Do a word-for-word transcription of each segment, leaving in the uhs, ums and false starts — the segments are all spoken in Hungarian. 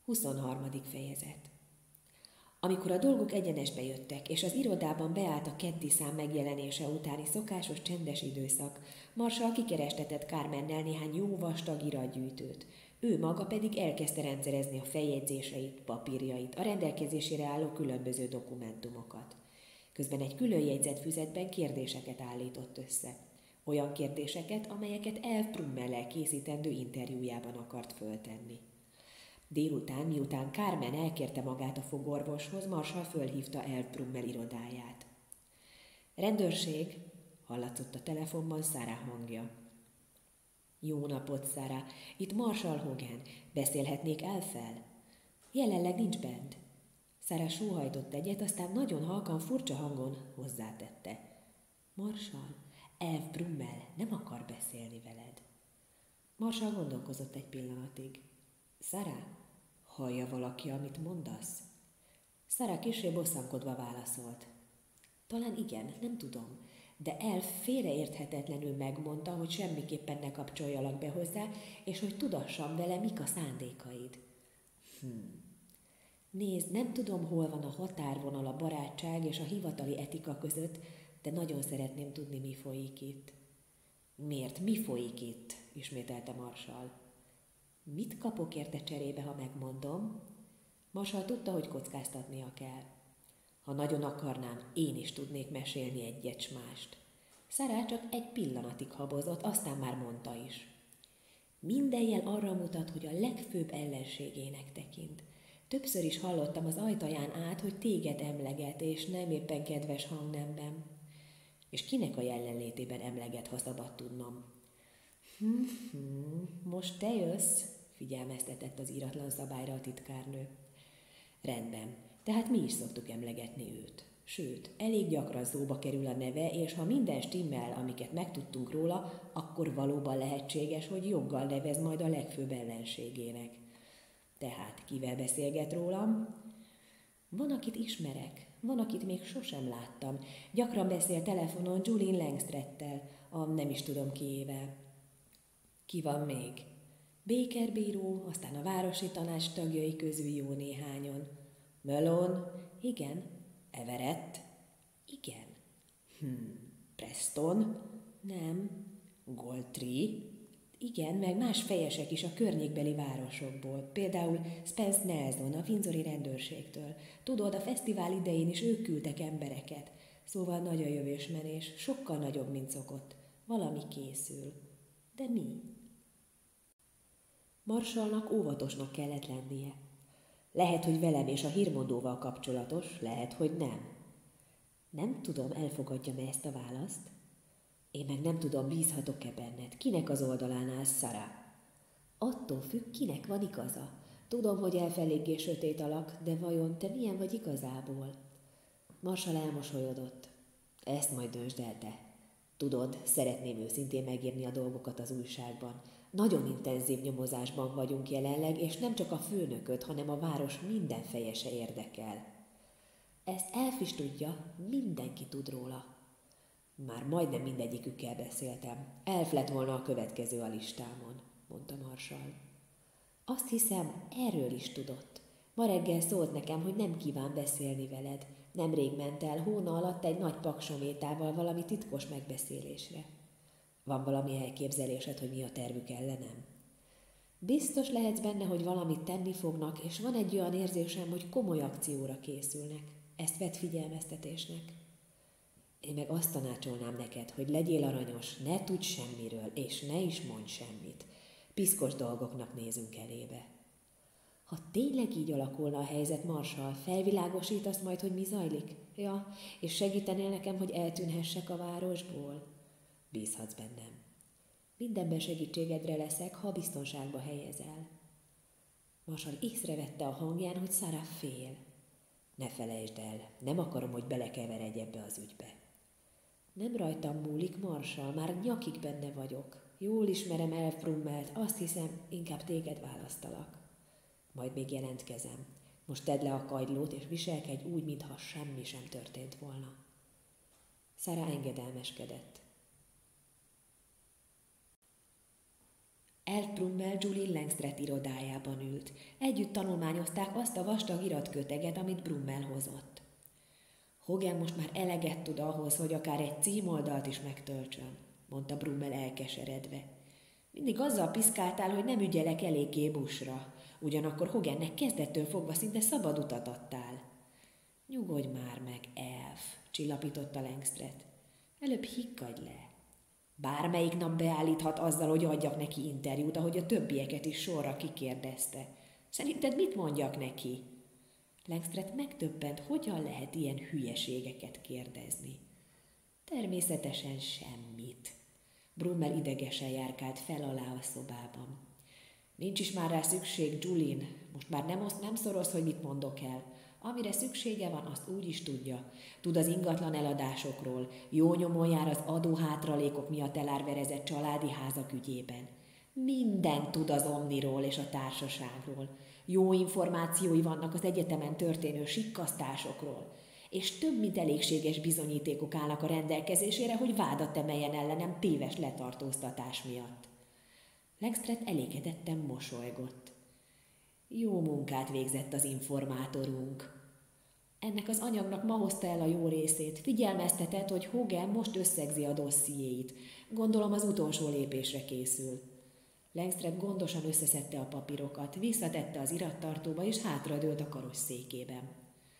huszonharmadik fejezet. Amikor a dolgok egyenesbe jöttek, és az irodában beállt a keddi szám megjelenése utáni szokásos csendes időszak, Marshall kikerestetett Carmennel néhány jó vastag iratgyűjtőt. Ő maga pedig elkezdte rendszerezni a feljegyzéseit, papírjait, a rendelkezésére álló különböző dokumentumokat. Közben egy külön jegyzett füzetben kérdéseket állított össze. Olyan kérdéseket, amelyeket Elf Brummellel készítendő interjújában akart föltenni. Délután, miután Carmen elkérte magát a fogorvoshoz, Marshall fölhívta Elf Brummel irodáját. Rendőrség, hallatszott a telefonban Sarah hangja. Jó napot, Sarah, itt Marshall Hogan. Beszélhetnék Elffel? Jelenleg nincs bent. Sarah sóhajtott egyet, aztán nagyon halkan, furcsa hangon hozzátette. Marshall, Elf Brummel nem akar beszélni veled. Marshall gondolkozott egy pillanatig. Sarah, hallja valaki, amit mondasz? Sarah kissé bosszankodva válaszolt. Talán igen, nem tudom, de Elf félreérthetetlenül megmondta, hogy semmiképpen ne kapcsoljalak be hozzá, és hogy tudassam vele, mik a szándékaid. Hmm. Nézd, nem tudom, hol van a határvonal a barátság és a hivatali etika között, de nagyon szeretném tudni, mi folyik itt. Miért? Mi folyik itt? Ismételte Marshall. Mit kapok érte cserébe, ha megmondom? Marshall tudta, hogy kockáztatnia kell. Ha nagyon akarnám, én is tudnék mesélni egyet s mást. Sarah csak egy pillanatig habozott, aztán már mondta is. Minden jel arra mutat, hogy a legfőbb ellenségének tekint. Többször is hallottam az ajtaján át, hogy téged emleget, és nem éppen kedves hangnemben. És kinek a jelenlétében emleget, ha szabad tudnom? Hm-hm, most te jössz, figyelmeztetett az íratlan szabályra a titkárnő. Rendben, tehát mi is szoktuk emlegetni őt. Sőt, elég gyakran szóba kerül a neve, és ha minden stimmel, amiket megtudtunk róla, akkor valóban lehetséges, hogy joggal nevez majd a legfőbb ellenségének. Tehát kivel beszélget rólam? Van, akit ismerek, van, akit még sosem láttam. Gyakran beszél telefonon Julian Langstrettel, a nem is tudom kiével. Ki van még? Baker bíró, aztán a városi tanács tagjai közül jó néhányon. Malone? Igen. Everett? Igen. Hmm. Preston? Nem. Goldtree? Igen, meg más fejesek is a környékbeli városokból, például Spence Nelson a Windsori rendőrségtől. Tudod, a fesztivál idején is ők küldtek embereket. Szóval nagy a jövésmenés, sokkal nagyobb, mint szokott. Valami készül. De mi? Marshallnak óvatosnak kellett lennie. Lehet, hogy velem és a hírmondóval kapcsolatos, lehet, hogy nem. Nem tudom, elfogadjam-e ezt a választ? Én meg nem tudom, bízhatok-e benned. Kinek az oldalán állsz, Sarah? Attól függ, kinek van igaza. Tudom, hogy elfeléggé sötét alak, de vajon te milyen vagy igazából? Marshall elmosolyodott. Ezt majd döntsd el te. Tudod, szeretném őszintén megírni a dolgokat az újságban. Nagyon intenzív nyomozásban vagyunk jelenleg, és nem csak a főnököt, hanem a város minden fejese érdekel. Ezt Elf is tudja, mindenki tud róla. Már majdnem mindegyikükkel beszéltem. Elf lett volna a következő a listámon, mondta Marshall. Azt hiszem, erről is tudott. Ma reggel szólt nekem, hogy nem kíván beszélni veled. Nemrég ment el hóna alatt egy nagy paksométával valami titkos megbeszélésre. Van valami elképzelésed, hogy mi a tervük ellenem? Biztos lehetsz benne, hogy valamit tenni fognak, és van egy olyan érzésem, hogy komoly akcióra készülnek. Ezt vedd figyelmeztetésnek. Én meg azt tanácsolnám neked, hogy legyél aranyos, ne tudj semmiről, és ne is mondj semmit. Piszkos dolgoknak nézünk elébe. Ha tényleg így alakulna a helyzet, Marshall, felvilágosítasz majd, hogy mi zajlik? Ja, és segítenél nekem, hogy eltűnhessek a városból? Bízhatsz bennem. Mindenben segítségedre leszek, ha biztonságba helyezel. Marshall észrevette a hangján, hogy Sarah fél. Ne felejtsd el, nem akarom, hogy belekeveredj ebbe az ügybe. Nem rajtam múlik, Marshall, már nyakig benne vagyok. Jól ismerem Elf Brummelt, azt hiszem, inkább téged választalak. Majd még jelentkezem. Most tedd le a kagylót, és viselkedj úgy, mintha semmi sem történt volna. Sarah engedelmeskedett. Elf Brummel Julie Langstret irodájában ült. Együtt tanulmányozták azt a vastag iratköteget, amit Brummel hozott. Hogan most már eleget tud ahhoz, hogy akár egy címoldalt is megtöltsön, mondta Brummel elkeseredve. Mindig azzal piszkáltál, hogy nem ügyelek eléggé Bushra. Ugyanakkor Hogannek kezdettől fogva szinte szabad utat adtál. Nyugodj már meg, Elf, csillapította Langstret. Előbb hikkadj le. Bármelyik nap beállíthat azzal, hogy adjak neki interjút, ahogy a többieket is sorra kikérdezte. Szerinted mit mondjak neki? Langstret megdöbbent, hogyan lehet ilyen hülyeségeket kérdezni. Természetesen semmit. Brummel idegesen járkált fel alá a szobában. Nincs is már rá szükség, Julin. Most már nem, oszt, nem szoroz, hogy mit mondok el. Amire szüksége van, azt úgy is tudja. Tud az ingatlan eladásokról, jó nyomon jár az adóhátralékok miatt elárverezett családi házak ügyében. Mindent tud az Omniról és a társaságról. Jó információi vannak az egyetemen történő sikkasztásokról, és több mint elégséges bizonyítékok állnak a rendelkezésére, hogy vádat emeljen ellenem téves letartóztatás miatt. Langstret elégedetten mosolygott. Jó munkát végzett az informátorunk. Ennek az anyagnak ma hozta el a jó részét. Figyelmeztetett, hogy Hogan most összegzi a dossziéit. Gondolom az utolsó lépésre készül. Langstret gondosan összeszedte a papírokat, visszatette az irattartóba, és hátradőlt a karosszékében.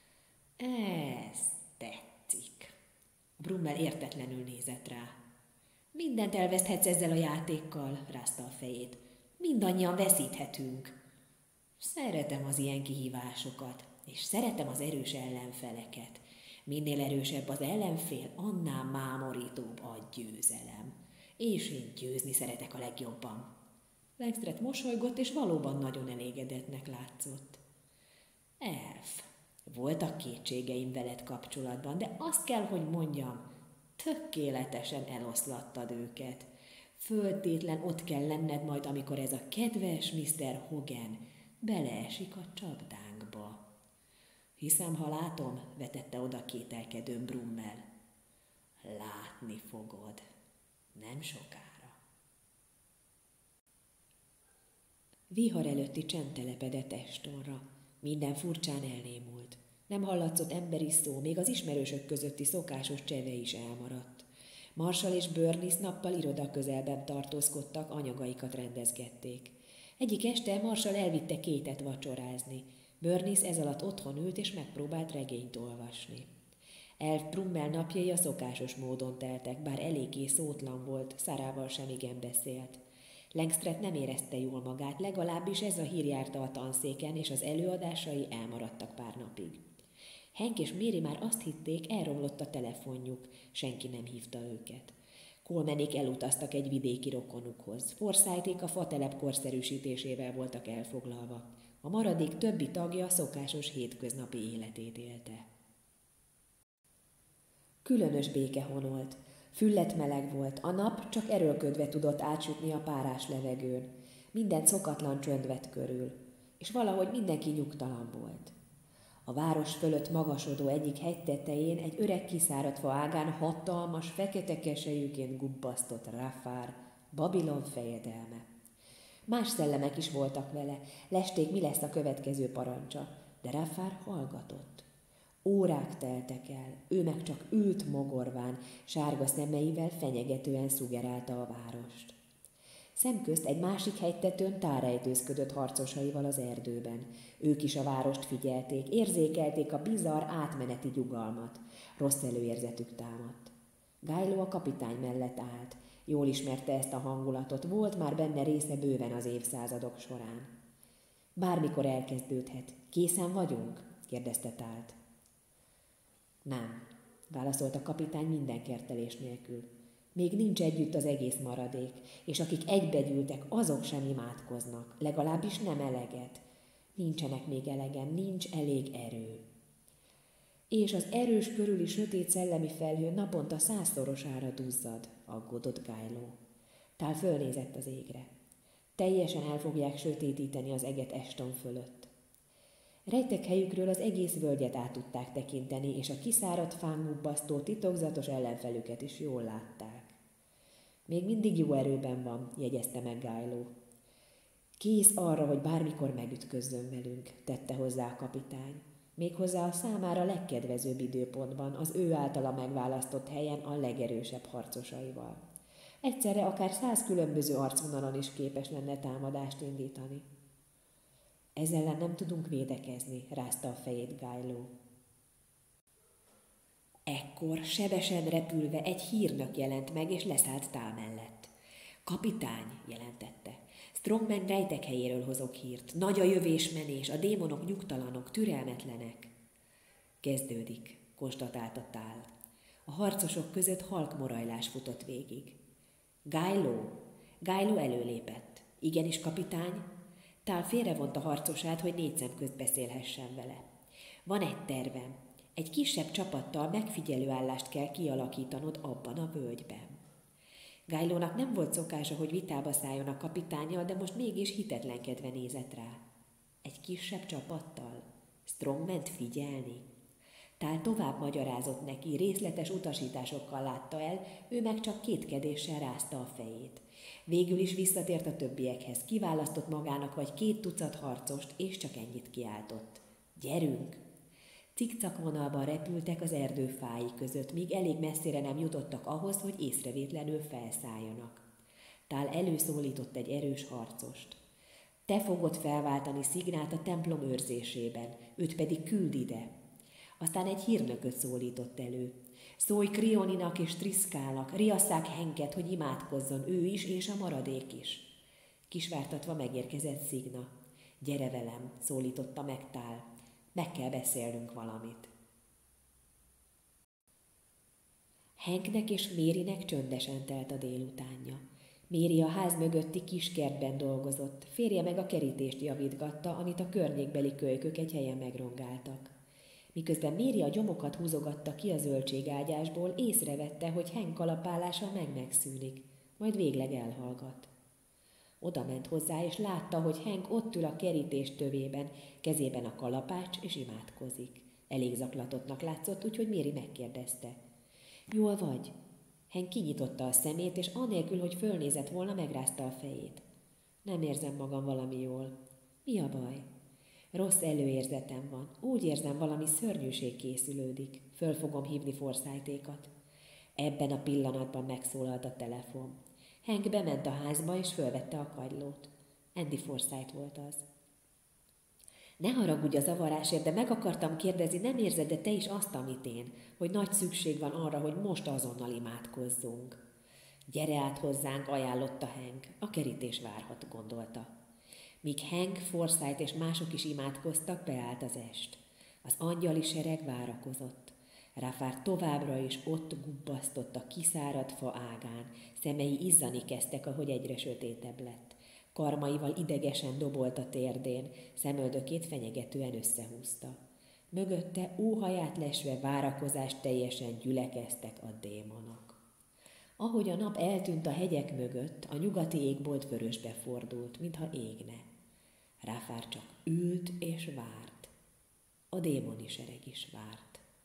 Ez tetszik. Brummel értetlenül nézett rá. Mindent elveszthetsz ezzel a játékkal, rázta a fejét. Mindannyian veszíthetünk. Szeretem az ilyen kihívásokat, és szeretem az erős ellenfeleket. Minél erősebb az ellenfél, annál mámorítóbb a győzelem. És én győzni szeretek a legjobban. Langstret mosolygott, és valóban nagyon elégedettnek látszott. Elf, voltak kétségeim veled kapcsolatban, de azt kell, hogy mondjam, tökéletesen eloszlattad őket. Föltétlen ott kell lenned majd, amikor ez a kedves miszter Hogan beleesik a csapdánkba. Hiszem, ha látom, vetette oda kételkedőn Brummel. Látni fogod, nem sokára. Vihar előtti csend telepedett Ashtonra. Minden furcsán elnémult. Nem hallatszott emberi szó, még az ismerősök közötti szokásos cseve is elmaradt. Marshall és Burnice nappal iroda közelben tartózkodtak, anyagaikat rendezgették. Egyik este Marshall elvitte Kate-et vacsorázni. Burnice ez alatt otthon ült és megpróbált regényt olvasni. Elf Brummel napjai a szokásos módon teltek, bár eléggé szótlan volt, Sarával sem igen beszélt. Langstret nem érezte jól magát, legalábbis ez a hír járta a tanszéken, és az előadásai elmaradtak pár napig. Hank és Mary már azt hitték, elromlott a telefonjuk, senki nem hívta őket. Colemanék elutaztak egy vidéki rokonukhoz. Forsythék a fatelep korszerűsítésével voltak elfoglalva. A maradék többi tagja szokásos hétköznapi életét élte. Különös béke honolt. Füllet meleg volt, a nap csak erőlködve tudott átsütni a párás levegőn. Minden szokatlan csönd vett körül, és valahogy mindenki nyugtalan volt. A város fölött magasodó egyik hegy tetején egy öreg kiszáradt fa ágán hatalmas, fekete keselyűként gubbasztott Raffár, Babilon fejedelme. Más szellemek is voltak vele, lesték, mi lesz a következő parancsa, de Raffár hallgatott. Órák teltek el, ő meg csak ült mogorván, sárga szemeivel fenyegetően szugerálta a várost. Szemközt egy másik hegytetőn tárrejtőzködött harcosaival az erdőben. Ők is a várost figyelték, érzékelték a bizarr átmeneti nyugalmat. Rossz előérzetük támadt. Gájló a kapitány mellett állt. Jól ismerte ezt a hangulatot, volt már benne része bőven az évszázadok során. Bármikor elkezdődhet. Készen vagyunk? kérdezte Tált. Nem, válaszolt a kapitány minden kertelés nélkül. Még nincs együtt az egész maradék, és akik egybegyűltek, azok sem imádkoznak, legalábbis nem eleget. Nincsenek még elegen, nincs elég erő. És az erős körüli sötét szellemi felhő naponta százszorosára duzzad, aggódott Gájló. Tál fölnézett az égre. Teljesen el fogják sötétíteni az eget Ashton fölött. Rejtek helyükről az egész völgyet át tudták tekinteni, és a kiszáradt fán gubbasztó titokzatos ellenfelüket is jól látták. Még mindig jó erőben van, jegyezte meg Gájló. Kész arra, hogy bármikor megütközzön velünk, tette hozzá a kapitány. Méghozzá a számára legkedvezőbb időpontban, az ő általa megválasztott helyen a legerősebb harcosaival. Egyszerre akár száz különböző arcvonalon is képes lenne támadást indítani. Ezzel ellen nem tudunk védekezni, rázta a fejét Gájló. Ekkor sebesen repülve egy hírnök jelent meg, és leszállt Tál mellett. Kapitány, jelentette. Strongman rejtek helyéről hozok hírt. Nagy a jövésmenés, a démonok nyugtalanok, türelmetlenek. Kezdődik, konstatálta Tál. A harcosok között halk morajlás futott végig. Gájló! Gájló előlépett. Igenis, kapitány? Tál félrevont a harcosát, hogy négy szem közt beszélhessen vele. Van egy tervem. Egy kisebb csapattal megfigyelő állást kell kialakítanod abban a völgyben. Gájlónak nem volt szokása, hogy vitába szálljon a kapitánnyal, de most mégis hitetlenkedve nézett rá. Egy kisebb csapattal? Strongment figyelni? Tál tovább magyarázott neki, részletes utasításokkal látta el, ő meg csak kétkedéssel rázta a fejét. Végül is visszatért a többiekhez, kiválasztott magának vagy két tucat harcost, és csak ennyit kiáltott. Gyerünk! Cikcak vonalban repültek az erdő fái között, míg elég messzire nem jutottak ahhoz, hogy észrevétlenül felszálljanak. Tál előszólított egy erős harcost. Te fogod felváltani Szignát a templom őrzésében, őt pedig küld ide. Aztán egy hírnököt szólított elő. Szólj Krioninak és Triszkának, riasszák Henket, hogy imádkozzon ő is és a maradék is. Kisvártatva megérkezett Szigna. Gyere velem, szólította meg Tál. Meg kell beszélnünk valamit. Hanknek és Mérinek csöndesen telt a délutánja. Méri a ház mögötti kiskertben dolgozott, férje meg a kerítést javítgatta, amit a környékbeli kölykök egy helyen megrongáltak. Miközben Méri a gyomokat húzogatta ki a zöldségágyásból, észrevette, hogy Hank kalapálása meg megszűnik, majd végleg elhallgat. Oda ment hozzá, és látta, hogy Hank ott ül a kerítés tövében, kezében a kalapács, és imádkozik. Elég zaklatottnak látszott, úgyhogy Méri megkérdezte. Jól vagy? Hank kinyitotta a szemét, és anélkül, hogy fölnézett volna, megrázta a fejét. Nem érzem magam valami jól. Mi a baj? Rossz előérzetem van. Úgy érzem, valami szörnyűség készülődik. Föl fogom hívni Forsythékat. Ebben a pillanatban megszólalt a telefon. Hank bement a házba, és fölvette a kagylót. Andy Forsythe volt az. Ne haragudj a zavarásért, de meg akartam kérdezni, nem érzed, de te is azt, amit én, hogy nagy szükség van arra, hogy most azonnal imádkozzunk. Gyere át hozzánk, ajánlotta Hank. A kerítés várhat, gondolta. Míg Hank, Forsythe és mások is imádkoztak, beállt az est. Az angyali sereg várakozott. Ráfár továbbra is ott gubbasztott a kiszáradt fa ágán, szemei izzani kezdtek, ahogy egyre sötétebb lett. Karmaival idegesen dobolt a térdén, szemöldökét fenyegetően összehúzta. Mögötte óhaját lesve várakozást teljesen gyülekeztek a démonok. Ahogy a nap eltűnt a hegyek mögött, a nyugati égbolt vörösbe fordult, mintha égne. Ráfár csak ült és várt. A démoni sereg is várt.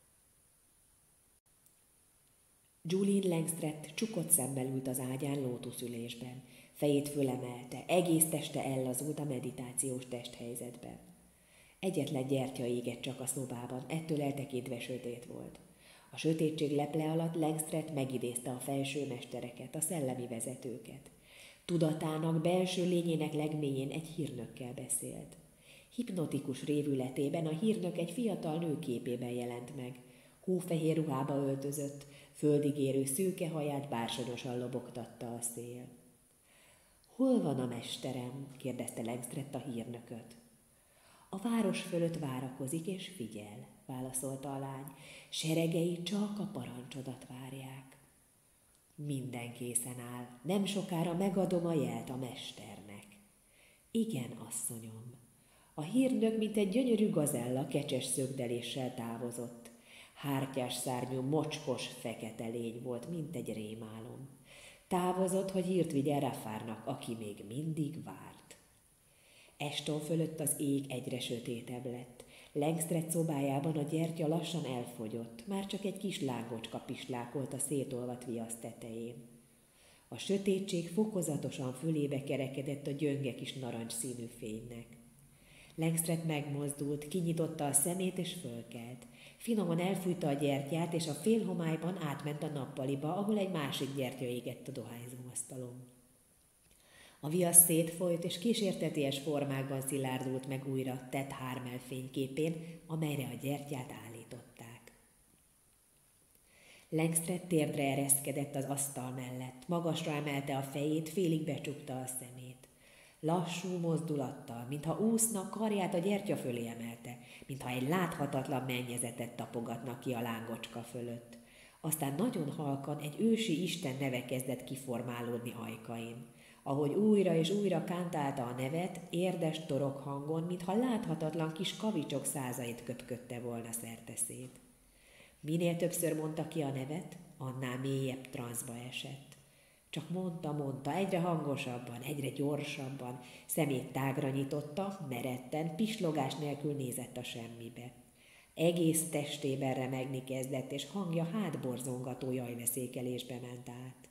Julian Langstreth csukott szemmel ült az ágyán lótuszülésben. Fejét fölemelte, egész teste ellazult a meditációs testhelyzetben. Egyetlen gyertya égett csak a szobában, ettől eltekintve sötét volt. A sötétség leple alatt Langstreth megidézte a felső mestereket, a szellemi vezetőket. Tudatának, belső lényének legmélyén egy hírnökkel beszélt. Hipnotikus révületében a hírnök egy fiatal nő képében jelent meg. Hófehér ruhába öltözött, földig érő szőke haját bársonyosan lobogtatta a szél. Hol van a mesterem? kérdezte Langstreth a hírnököt. A város fölött várakozik és figyel, válaszolta a lány. Seregei csak a parancsodat várják. Minden készen áll, nem sokára megadom a jelt a mesternek. Igen, asszonyom. A hírnök, mint egy gyönyörű gazella, kecses szögdeléssel távozott. Hártyás szárnyú, mocskos, fekete lény volt, mint egy rémálom. Távozott, hogy hírt vigyen Ráfárnak, aki még mindig várt. Eston fölött az ég egyre sötétebb lett. Langstreth szobájában a gyertya lassan elfogyott, már csak egy kis lángocska pislákolt a szétolvadt viasz tetején. A sötétség fokozatosan fölébe kerekedett a gyönge kis narancsszínű fénynek. Langstret megmozdult, kinyitotta a szemét és fölkelt. Finoman elfújta a gyertyát, és a félhomályban átment a nappaliba, ahol egy másik gyertya égett a dohányzóasztalon. A viasz szétfolyt, és kísérteties formákban szilárdult meg újra Ted Harmel fényképén, amelyre a gyertyát állították. Langstret térdre ereszkedett az asztal mellett, magasra emelte a fejét, félig becsukta a szemét. Lassú mozdulattal, mintha úszna, karját a gyertya fölé emelte, mintha egy láthatatlan mennyezetet tapogatnak ki a lángocska fölött. Aztán nagyon halkan egy ősi isten neve kezdett kiformálódni ajkain. Ahogy újra és újra kántálta a nevet, érdes torok hangon, mintha láthatatlan kis kavicsok százait köpködte volna szerteszét. Minél többször mondta ki a nevet, annál mélyebb transzba esett. Csak mondta, mondta, egyre hangosabban, egyre gyorsabban, szemét tágra nyitotta, meretten, pislogás nélkül nézett a semmibe. Egész testében remegni kezdett, és hangja hátborzongató jajveszékelésbe ment át.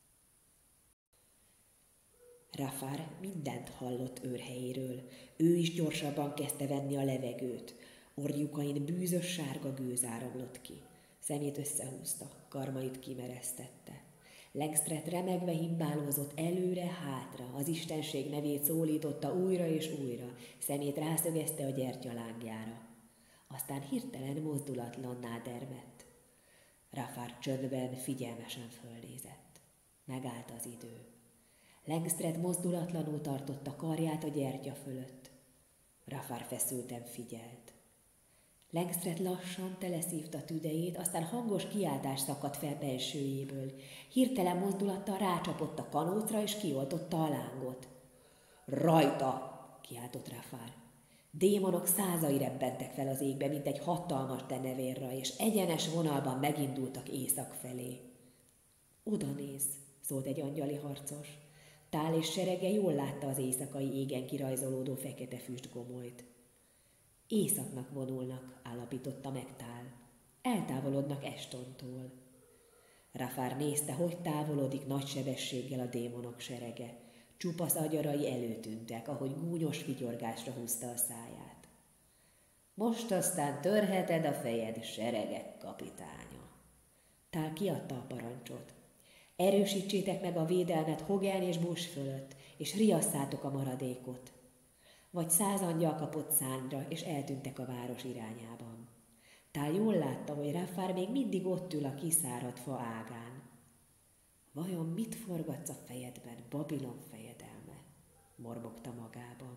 Rafár mindent hallott őrhelyéről. Ő is gyorsabban kezdte venni a levegőt. Orjukain bűzös sárga gőz áramlott ki. Szemét összehúzta, karmait kimeresztette. Langstret remegve himbálózott előre-hátra, az istenség nevét szólította újra és újra, szemét rászögezte a gyertya lángjára. Aztán hirtelen mozdulatlanná dermedt. Rafár csöndben, figyelmesen fölnézett. Megállt az idő. Langstret mozdulatlanul tartotta karját a gyertya fölött. Rafár feszülten figyelt. Langstret lassan teleszívta tüdejét, aztán hangos kiáltás szakadt fel belsőjéből. Hirtelen mozdulattal rácsapott a kanócra, és kioltotta a lángot. Rajta! Kiáltott Rafár. Démonok százai rebbentek fel az égbe, mint egy hatalmas denevérra, és egyenes vonalban megindultak észak felé. Oda néz, szólt egy angyali harcos. Tál és serege jól látta az éjszakai égen kirajzolódó fekete füstgomolyt. Északnak vonulnak, állapította meg Tál. Eltávolodnak Estontól. Rafár nézte, hogy távolodik nagy sebességgel a démonok serege. Csupasz agyarai előtűntek, ahogy gúnyos vigyorgásra húzta a száját. Most aztán törheted a fejed, seregek kapitánya. Tál kiadta a parancsot. Erősítsétek meg a védelmet Hogan és Bush fölött, és riasszátok a maradékot. Vagy száz angyal kapott szárnyra, és eltűntek a város irányában. Tál jól látta, hogy Rafár még mindig ott ül a kiszáradt fa ágán. Vajon mit forgatsz a fejedben, Babilon fejedelme? Mormogta magában.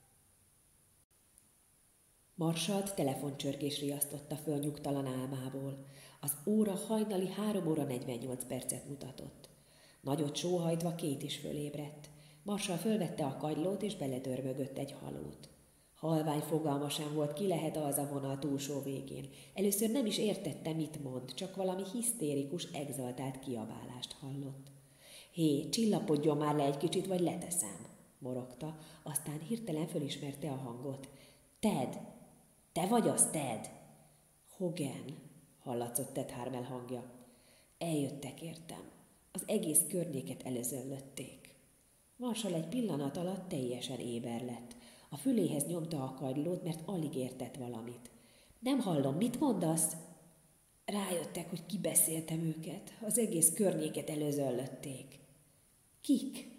Marsalt telefoncsörgés riasztotta föl nyugtalan álmából. Az óra hajnali három óra negyvennyolc percet mutatott. Nagyot sóhajtva Kate is fölébredt. Marsal fölvette a kagylót, és beledörmögött egy halót. Halvány fogalma sem volt, ki lehet az a vonal túlsó végén. Először nem is értette, mit mond, csak valami hisztérikus, egzaltált kiabálást hallott. Hé, csillapodjon már le egy kicsit, vagy leteszem, morogta, aztán hirtelen fölismerte a hangot. Ted! Te vagy az, Ted? Hogan, hallatszott Ted Harmel hangja. Eljöttek értem. Az egész környéket elözöllötték. Marshall egy pillanat alatt teljesen éber lett. A füléhez nyomta a kagylót, mert alig értett valamit. Nem hallom, mit mondasz? Rájöttek, hogy kibeszéltem őket. Az egész környéket elözöllötték. Kik?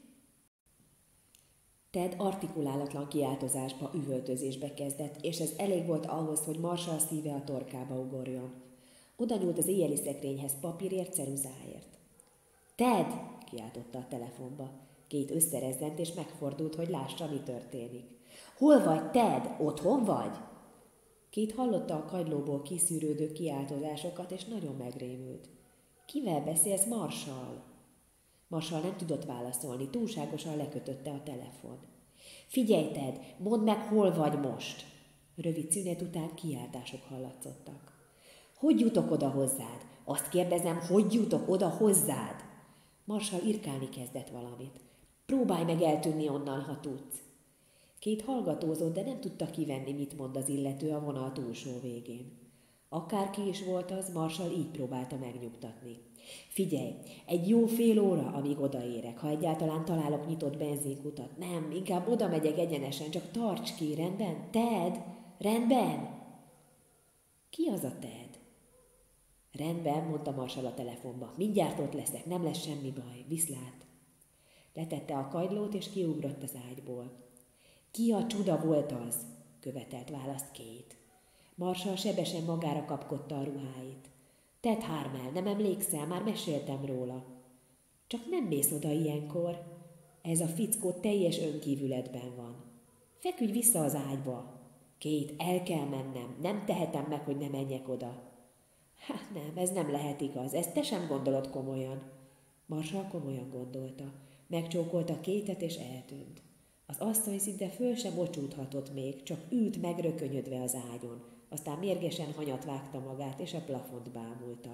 Ted artikulálatlan kiáltozásba, üvöltözésbe kezdett, és ez elég volt ahhoz, hogy Marshall szíve a torkába ugorjon. Oda nyúlt az éjjeli szekrényhez papírért, ceruzáért. Ted! Kiáltotta a telefonba. Kate összerezzent, és megfordult, hogy lássa, mi történik. Hol vagy, Ted? Otthon vagy? Kate hallotta a kagylóból kiszűrődő kiáltozásokat, és nagyon megrémült. Kivel beszélsz, Marshall? Marshall nem tudott válaszolni, túlságosan lekötötte a telefon. Figyelj, Ted, mondd meg, hol vagy most? Rövid szünet után kiáltások hallatszottak. Hogy jutok oda hozzád? Azt kérdezem, hogy jutok oda hozzád? Marshall irkálni kezdett valamit. Próbálj meg eltűnni onnan, ha tudsz. Két hallgatózott, de nem tudta kivenni, mit mond az illető a vonal túlsó végén. Akárki is volt az, Marshall így próbálta megnyugtatni. Figyelj, egy jó fél óra, amíg odaérek, ha egyáltalán találok nyitott benzinkutat. Nem, inkább oda megyek egyenesen, csak tarts ki, rendben? Ted? Rendben? Ki az a Ted? Rendben, mondta Marshall a telefonba. Mindjárt ott leszek, nem lesz semmi baj, viszlát. Letette a kagylót és kiugrott az ágyból. Ki a csuda volt az? Követelt választ Kate. Marshall sebesen magára kapkodta a ruháit. Ted Harmel, nem emlékszel, már meséltem róla. Csak nem mész oda ilyenkor. Ez a fickó teljes önkívületben van. Feküdj vissza az ágyba. Kate, el kell mennem, nem tehetem meg, hogy ne menjek oda. Hát nem, ez nem lehet igaz, ezt te sem gondolod komolyan. Marshall komolyan gondolta. Megcsókolta Kate-et és eltűnt. Az asszony szinte föl sem mocsúdhatott még, csak ült megrökönyödve az ágyon, aztán mérgesen hanyat vágta magát, és a plafont bámulta.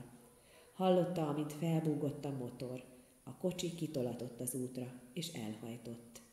Hallotta, amint felbúgott a motor. A kocsi kitolatott az útra, és elhajtott.